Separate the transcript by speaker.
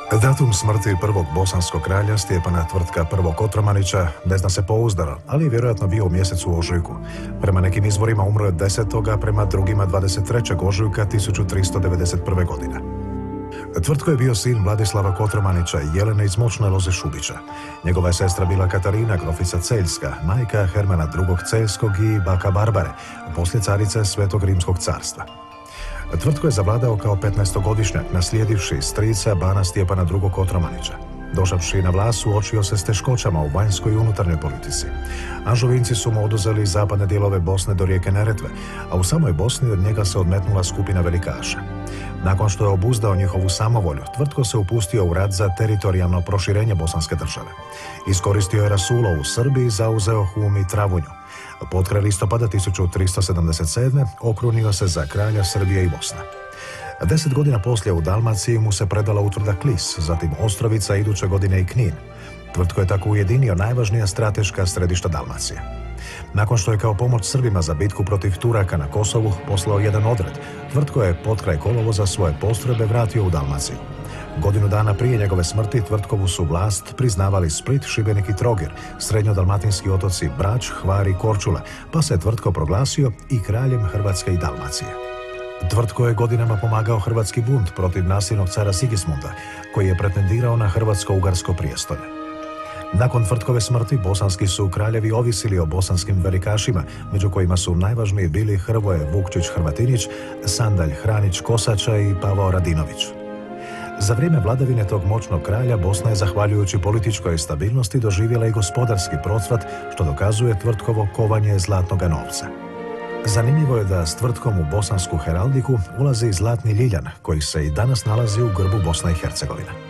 Speaker 1: Datum smrti prvog bosanskog kralja Stjepana Tvrtka I. Kotromanića ne zna se pouzdano, ali je vjerojatno bio u mjesecu ožujku. Prema nekim izvorima umro je 10., a prema drugima 23. ožujka 1391. godine. Tvrtko je bio sin Vladislava Kotromanića i Jelene iz Moćne loze Šubića. Njegova je sestra bila Katarina, grofica Celjska, majka Hermana II. Celjskog i baka Barbare, poslije carice Svetog Rimskog carstva. Tvrtko je zavladao kao 15-godišnjak, naslijedivši strica bana Stjepana II. Kotromanića. Došavši na vlast, suočio se s teškoćama u vanjskoj i unutarnjoj politici. Anžovinci su mu oduzeli zapadne dijelove Bosne do rijeke Neretve, a u samoj Bosni od njega se odmetnula skupina velikaša. Nakon što je obuzdao njihovu samovolju, Tvrtko se upustio u rat za teritorijalno proširenje bosanske države. Iskoristio je rasulo u Srbiji i zauzeo Hum i Travunju. Potkraj listopada 1377. okrunio se za kralja Srbije i Bosne. 10 godina poslije u Dalmaciji mu se predala utvrda Klis, zatim Ostrovica, iduće godine i Knin. Tvrtko je tako ujedinio najvažnija strateška središta Dalmacije. Nakon što je kao pomoć Srbima za bitku protiv Turaka na Kosovu poslao jedan odred, Tvrtko je potkraj kolovoza svoje postrojbe vratio u Dalmaciju. Godinu dana prije njegove smrti Tvrtkovu su vlast priznavali Split, Šibenik i Trogir, srednjodalmatinski otoci Brač, Hvar i Korčule, pa se Tvrtko proglasio i kraljem Hrvatske i Dalmacije. Tvrtko je godinama pomagao hrvatski bunt protiv nasilnog cara Sigismunda, koji je pretendirao na hrvatsko-ugarsko prijestolje. Nakon Tvrtkove smrti bosanski su kraljevi ovisili o bosanskim velikašima, među kojima su najvažniji bili Hrvoje Vukčić-Hrvatinić, Sandalj Hranić-Kosača i Pavao Radinović. Za vrijeme vladavine tog moćnog kralja Bosna je, zahvaljujući političkoj stabilnosti, doživjela i gospodarski procvat, što dokazuje Tvrtkovo kovanje zlatnoga novca. Zanimljivo je da s Tvrtkom u bosansku heraldiku ulazi zlatni ljiljan, koji se i danas nalazi u grbu Bosne i Hercegovine.